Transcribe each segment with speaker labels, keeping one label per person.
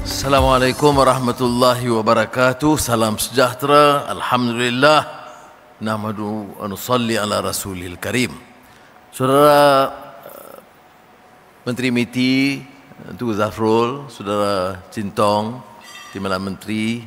Speaker 1: Assalamualaikum warahmatullahi wabarakatuh. Salam sejahtera. Alhamdulillah. Nahmadu wa nusalli ala rasulil karim. Saudara Menteri MITI Tengku Zafrul, Saudara Cintong, Timbalan Menteri,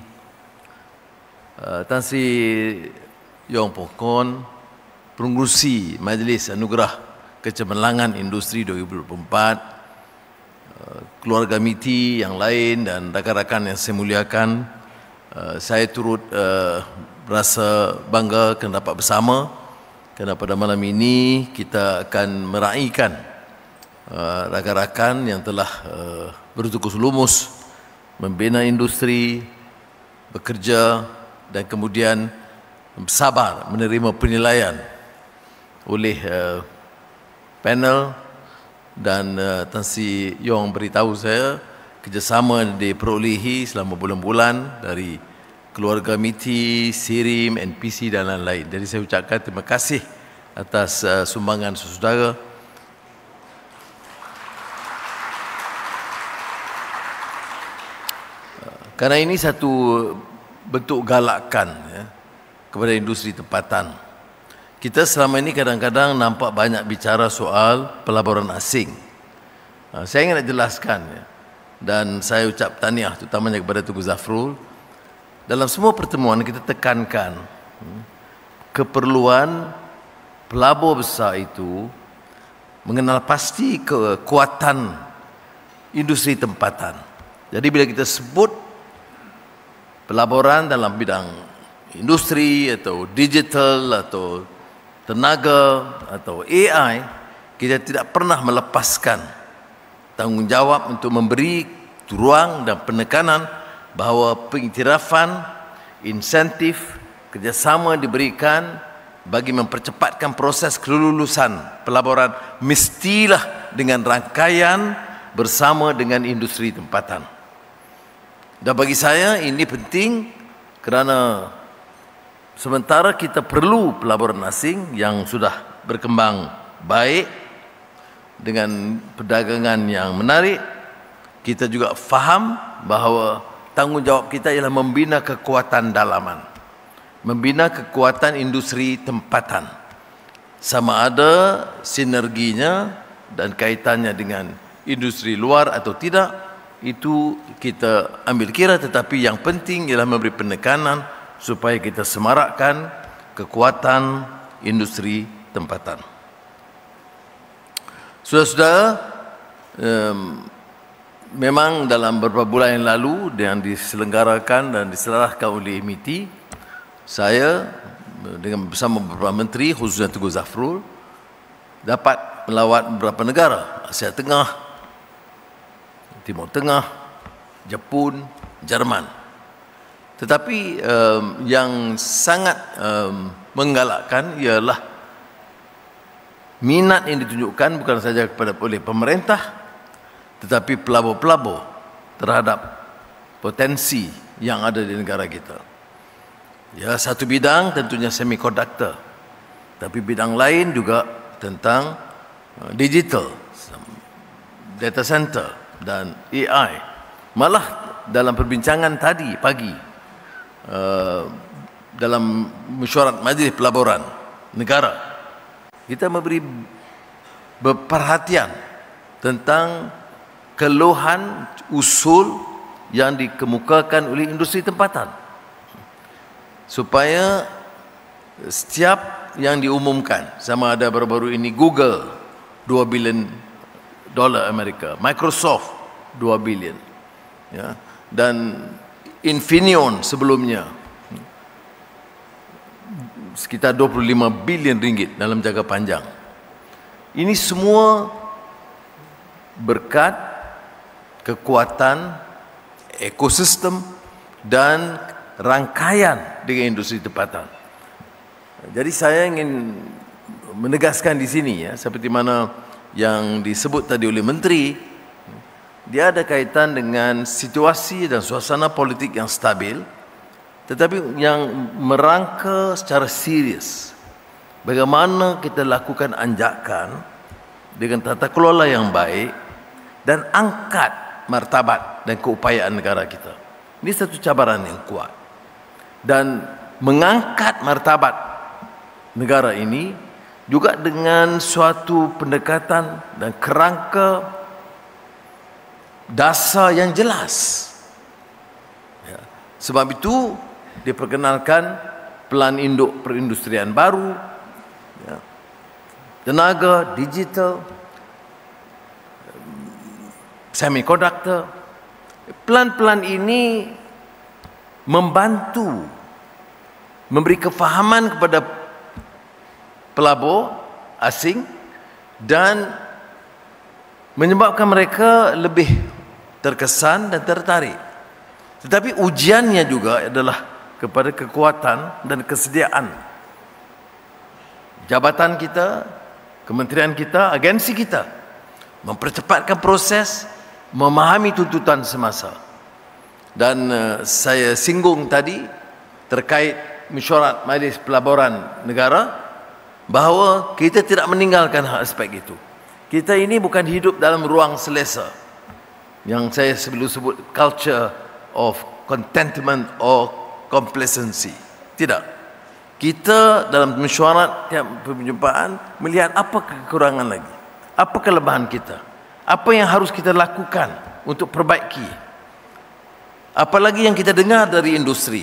Speaker 1: Tan Sri Yong Pokon, Pengurusi Majlis Anugerah Kecemerlangan Industri 2024, keluarga MITI yang lain dan rakan-rakan yang saya muliakan, saya turut berasa bangga kerana dapat bersama, kerana pada malam ini kita akan meraihkan rakan-rakan yang telah bertukus lumus membina industri, bekerja dan kemudian sabar menerima penilaian oleh panel. Dan Tan Sri Yong beritahu saya kerjasama diperolehi selama bulan-bulan dari keluarga MITI, SIRIM, NPC dan lain-lain. Jadi saya ucapkan terima kasih atas sumbangan saudara. Kerana ini satu bentuk galakan kepada industri tempatan. Kita selama ini kadang-kadang nampak banyak bicara soal pelaburan asing. Saya ingin nak jelaskan, dan saya ucap tahniah terutamanya kepada Tengku Zafrul. Dalam semua pertemuan kita tekankan keperluan pelabur besar itu mengenal pasti kekuatan industri tempatan. Jadi bila kita sebut pelaburan dalam bidang industri atau digital atau tenaga atau AI, kita tidak pernah melepaskan tanggungjawab untuk memberi ruang dan penekanan bahawa pengiktirafan, insentif, kerjasama diberikan bagi mempercepatkan proses kelulusan pelaburan mestilah dengan rangkaian bersama dengan industri tempatan. Dan bagi saya ini penting kerana sementara kita perlu pelaburan asing yang sudah berkembang baik dengan perdagangan yang menarik, kita juga faham bahawa tanggungjawab kita ialah membina kekuatan dalaman, membina kekuatan industri tempatan. Sama ada sinerginya dan kaitannya dengan industri luar atau tidak, itu kita ambil kira, tetapi yang penting ialah memberi penekanan supaya kita semarakkan kekuatan industri tempatan. Saudara-saudara, memang dalam beberapa bulan yang lalu yang diselenggarakan dan diserahkan oleh MITI, saya dengan bersama beberapa menteri, khususnya Tengku Zafrul, dapat melawat beberapa negara, Asia Tengah, Timur Tengah, Jepun, Jerman. Tetapi yang sangat menggalakkan ialah minat yang ditunjukkan bukan saja oleh pemerintah, tetapi pelabur-pelabur terhadap potensi yang ada di negara kita. Ya, satu bidang tentunya semiconductor, tapi bidang lain juga tentang digital, data center dan AI. Malah dalam perbincangan tadi pagi, dalam mesyuarat Majlis Pelaburan Negara, kita memberi perhatian tentang keluhan usul yang dikemukakan oleh industri tempatan, supaya setiap yang diumumkan, sama ada baru-baru ini Google $2 billion Amerika, Microsoft $2 billion, ya, dan Infineon sebelumnya sekitar 25 bilion ringgit dalam jangka panjang. Ini semua berkat kekuatan ekosistem dan rangkaian dengan industri tempatan. Jadi saya ingin menegaskan di sini, ya, seperti mana yang disebut tadi oleh menteri, dia ada kaitan dengan situasi dan suasana politik yang stabil, tetapi yang merangka secara serius bagaimana kita lakukan anjakan dengan tata kelola yang baik dan angkat martabat dan keupayaan negara kita. Ini satu cabaran yang kuat. Dan mengangkat martabat negara ini juga dengan suatu pendekatan dan kerangka dasar yang jelas. Ya. Sebab itu diperkenalkan Pelan Induk Perindustrian Baru, ya, tenaga, digital, semikonduktor. Pelan-pelan ini membantu memberi kefahaman kepada pelabur asing dan menyebabkan mereka lebih terkesan dan tertarik. Tetapi ujiannya juga adalah kepada kekuatan dan kesediaan jabatan kita, kementerian kita, agensi kita mempercepatkan proses, memahami tuntutan semasa. Dan saya singgung tadi terkait mesyuarat Majlis Pelaburan Negara bahawa kita tidak meninggalkan aspek itu. Kita ini bukan hidup dalam ruang selesa yang saya sebelum sebut culture of contentment or complacency. Tidak. Kita dalam mesyuarat tiap perjumpaan melihat apa kekurangan lagi, apa kelebihan kita, apa yang harus kita lakukan untuk perbaiki, apalagi yang kita dengar dari industri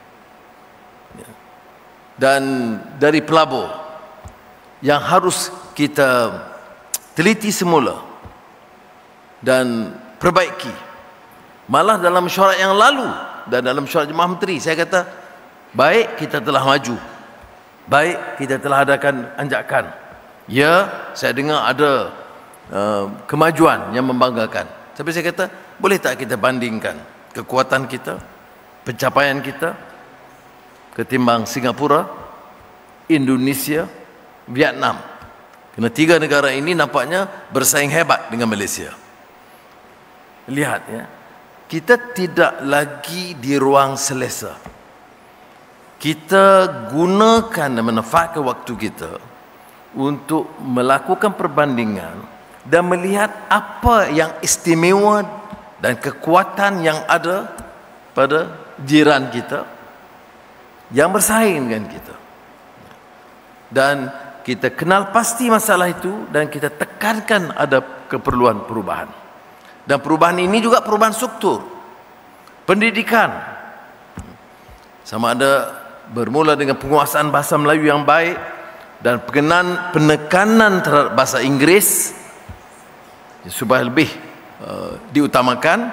Speaker 1: dan dari pelabur yang harus kita teliti semula dan perbaiki. Malah dalam mesyuarat yang lalu dan dalam mesyuarat Jemaah Menteri, saya kata, baik kita telah maju, baik kita telah adakan anjakan. Ya, saya dengar ada kemajuan yang membanggakan. Tapi saya kata, boleh tak kita bandingkan kekuatan kita, pencapaian kita ketimbang Singapura, Indonesia, Vietnam. Kerana tiga negara ini nampaknya bersaing hebat dengan Malaysia. Lihat ya, kita tidak lagi di ruang selesa. Kita gunakan dan manfaatkan waktu kita untuk melakukan perbandingan dan melihat apa yang istimewa dan kekuatan yang ada pada jiran kita yang bersaing dengan kita. Dan kita kenal pasti masalah itu dan kita tekankan ada keperluan perubahan. Dan perubahan ini juga perubahan struktur. Pendidikan. Sama ada bermula dengan penguasaan bahasa Melayu yang baik dan penekanan terhadap bahasa Inggeris supaya lebih diutamakan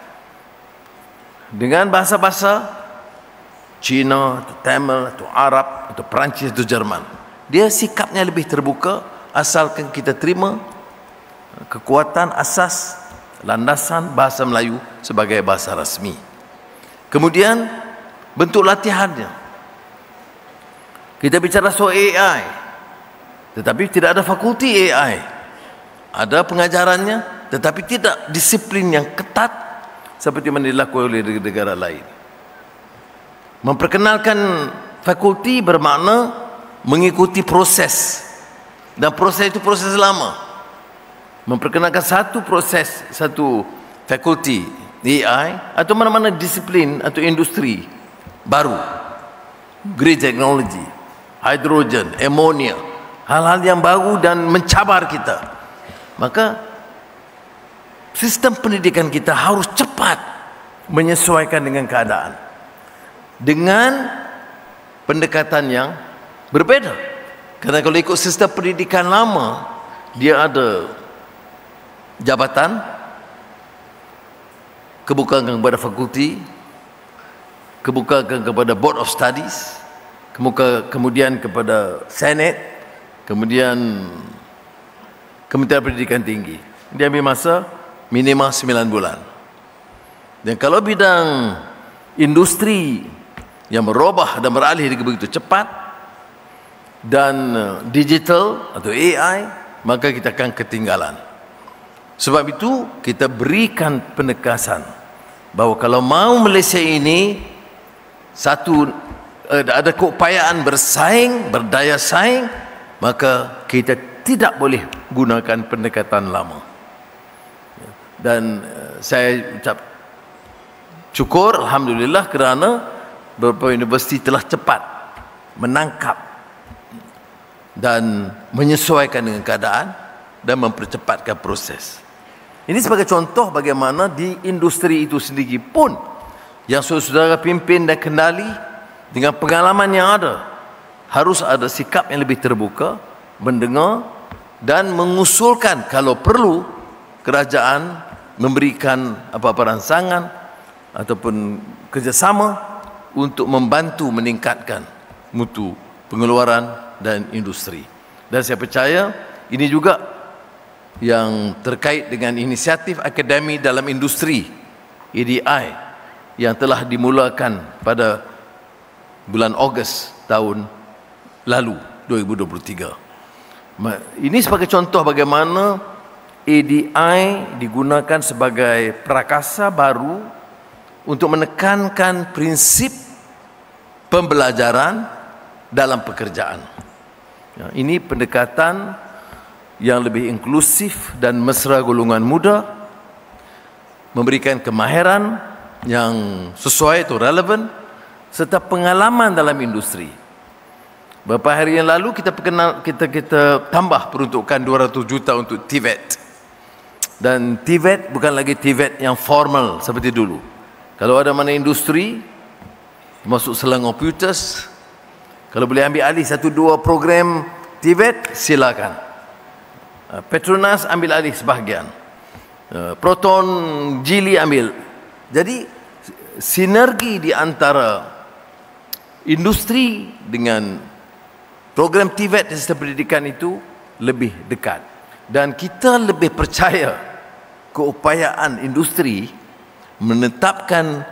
Speaker 1: dengan bahasa-bahasa Cina, atau Tamil, atau Arab, atau Perancis, atau Jerman. Dia sikapnya lebih terbuka asalkan kita terima kekuatan asas landasan bahasa Melayu sebagai bahasa rasmi. Kemudian bentuk latihannya. Kita bicara soal AI, tetapi tidak ada fakulti AI. Ada pengajarannya, tetapi tidak disiplin yang ketat seperti yang dilakukan oleh negara lain. Memperkenalkan fakulti bermakna mengikuti proses, dan proses itu proses lama. Memperkenalkan satu proses, satu fakulti AI atau mana-mana disiplin atau industri baru, green technology, hidrogen, ammonia, hal-hal yang baru dan mencabar kita, maka sistem pendidikan kita harus cepat menyesuaikan dengan keadaan dengan pendekatan yang berbeda. Kerana kalau ikut sistem pendidikan lama, dia ada jabatan, kebukaan kepada fakulti, kebukaan kepada board of studies, kemudian kepada senate, kemudian Kementerian Pendidikan Tinggi. Dia ambil masa minimal 9 bulan. Dan kalau bidang industri yang berubah dan beralih begitu cepat, dan digital atau AI, maka kita akan ketinggalan. Sebab itu kita berikan penekasan bahawa kalau mau Malaysia ini ada keupayaan bersaing, berdaya saing, maka kita tidak boleh gunakan pendekatan lama. Dan saya ucap bersyukur, alhamdulillah, kerana beberapa universiti telah cepat menangkap dan menyesuaikan dengan keadaan dan mempercepatkan proses. Ini sebagai contoh bagaimana di industri itu sendiri pun yang saudara pimpin dan kendali dengan pengalaman yang ada, harus ada sikap yang lebih terbuka, mendengar dan mengusulkan kalau perlu kerajaan memberikan apa-apa rancangan ataupun kerjasama untuk membantu meningkatkan mutu pengeluaran dan industri. Dan saya percaya ini juga yang terkait dengan inisiatif akademi dalam industri EDI yang telah dimulakan pada bulan Ogos tahun lalu 2023. Ini sebagai contoh bagaimana EDI digunakan sebagai prakasa baru untuk menekankan prinsip pembelajaran dalam pekerjaan. Ini pendekatan yang lebih inklusif dan mesra golongan muda, memberikan kemahiran yang sesuai atau relevan serta pengalaman dalam industri. Beberapa hari yang lalu kita tambah peruntukan 200 juta untuk TVET. Dan TVET bukan lagi TVET yang formal seperti dulu. Kalau ada mana industri masuk Selangor Computers, kalau boleh ambil alih 1-2 program TVET, silakan. Petronas ambil alih sebahagian. Proton, Geely ambil. Jadi sinergi di antara industri dengan program TVET dan sistem pendidikan itu lebih dekat. Dan kita lebih percaya keupayaan industri menetapkan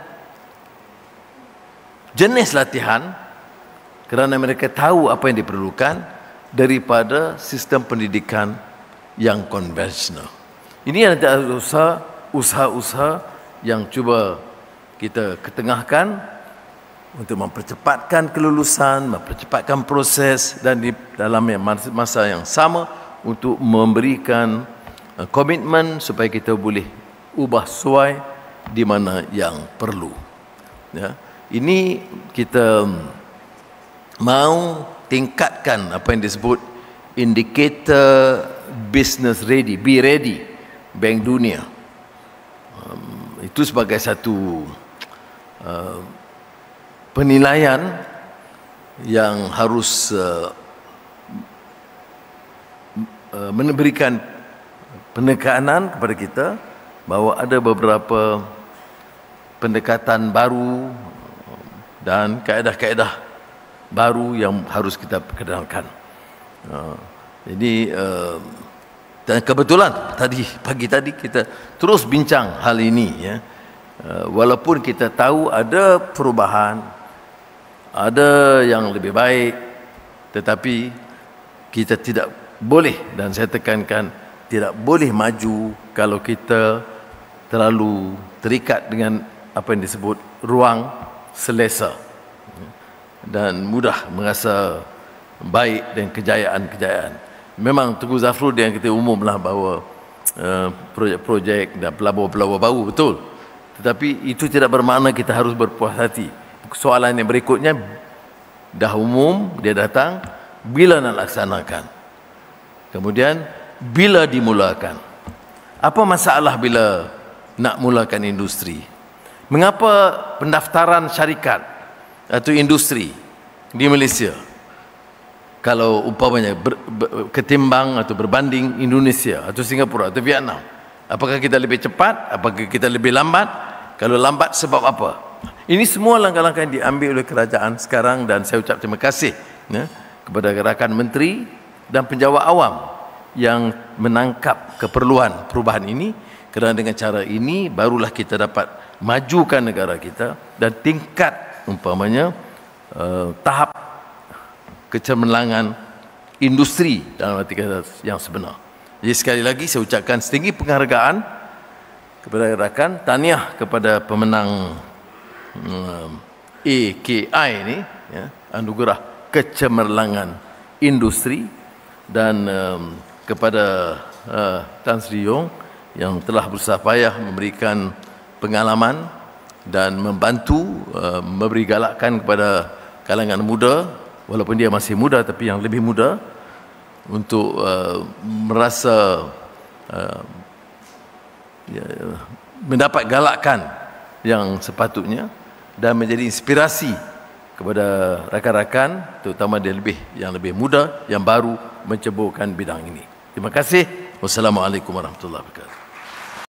Speaker 1: jenis latihan kerana mereka tahu apa yang diperlukan daripada sistem pendidikan yang konvensional. Ini adalah usaha-usaha yang cuba kita ketengahkan untuk mempercepatkan kelulusan, mempercepatkan proses dan di dalam masa yang sama untuk memberikan komitmen supaya kita boleh ubah sesuai di mana yang perlu. Ya. Ini kita mau tingkatkan apa yang disebut indikator business ready, be ready, Bank Dunia. Itu sebagai satu penilaian yang harus memberikan penekanan kepada kita bahawa ada beberapa pendekatan baru dan kaedah-kaedah baru yang harus kita perkenalkan. Jadi dan kebetulan pagi tadi kita terus bincang hal ini, ya. Walaupun kita tahu ada perubahan, ada yang lebih baik, tetapi kita tidak boleh, dan saya tekankan, tidak boleh maju kalau kita terlalu terikat dengan apa yang disebut ruang selesa dan mudah merasa baik dan kejayaan-kejayaan. Memang Tengku Zafrud yang kita umumlah bahawa projek-projek dan pelabur-pelabur baru, betul. Tetapi itu tidak bermakna kita harus berpuas hati. Soalan yang berikutnya, dah umum, dia datang, bila nak laksanakan? Kemudian, bila dimulakan? Apa masalah bila nak mulakan industri? Mengapa pendaftaran syarikat atau industri di Malaysia, kalau umpamanya ketimbang atau berbanding Indonesia atau Singapura atau Vietnam, apakah kita lebih cepat? Apakah kita lebih lambat? Kalau lambat, sebab apa? Ini semua langkah-langkah yang diambil oleh kerajaan sekarang, dan saya ucap terima kasih, ya, kepada rakan menteri dan penjawat awam yang menangkap keperluan perubahan ini, kerana dengan cara ini barulah kita dapat majukan negara kita dan tingkat umpamanya tahap kecemerlangan industri dalam arti kata yang sebenar. Jadi sekali lagi saya ucapkan setinggi penghargaan kepada rakan, tahniah kepada pemenang AKI ini, ya, anugerah kecemerlangan industri, dan kepada Tan Sri Yong yang telah berusaha payah memberikan pengalaman dan membantu memberi galakan kepada kalangan muda, walaupun dia masih muda tapi yang lebih muda, untuk merasa mendapat galakan yang sepatutnya dan menjadi inspirasi kepada rakan-rakan, terutama yang lebih muda, yang baru menceburkan bidang ini. Terima kasih. Wassalamualaikum warahmatullahi wabarakatuh.